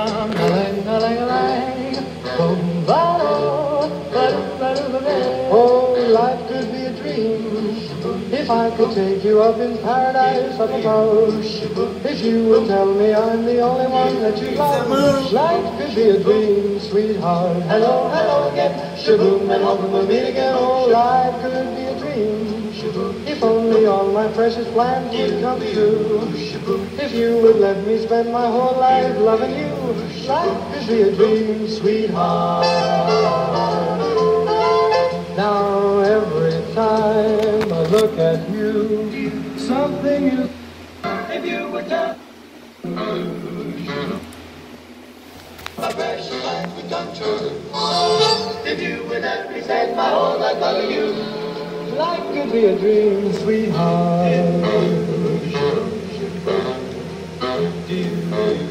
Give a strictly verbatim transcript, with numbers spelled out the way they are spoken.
Oh, life could be a dream if I could take you up in paradise up above. If you would tell me I'm the only one that you love. Life could be a dream, sweetheart. Hello, hello again. Shaboom, and hoping we'll meet again. Oh, life could be a dream if only all my precious plans would come true. If you would let me spend my whole life loving you. Life could be a dream, sweetheart. Now every time I look at you, something is. If you would tell my precious life would come true. If you would let me spend my whole life loving you. Life could be a dream, sweetheart.